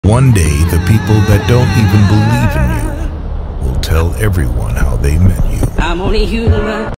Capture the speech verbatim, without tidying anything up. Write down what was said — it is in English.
One day, the people that don't even believe in you will tell everyone how they met you. I'm only human.